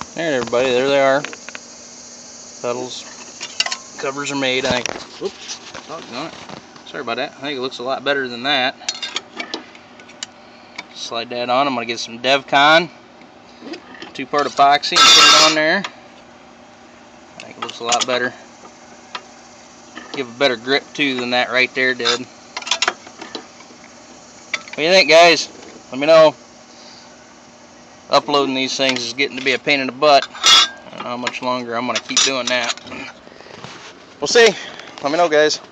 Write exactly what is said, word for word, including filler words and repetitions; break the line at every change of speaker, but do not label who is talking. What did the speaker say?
Alright everybody, there they are. Pedals, covers are made. I think, oops, doggone it. Sorry about that. I think it looks a lot better than that. Slide that on. I'm going to get some DevCon two-part epoxy and put it on there. I think it looks a lot better. Give a better grip too than that right there did. What do you think, guys? Let me know. Uploading these things is getting to be a pain in the butt. I don't know how much longer I'm going to keep doing that. We'll see. Let me know, guys.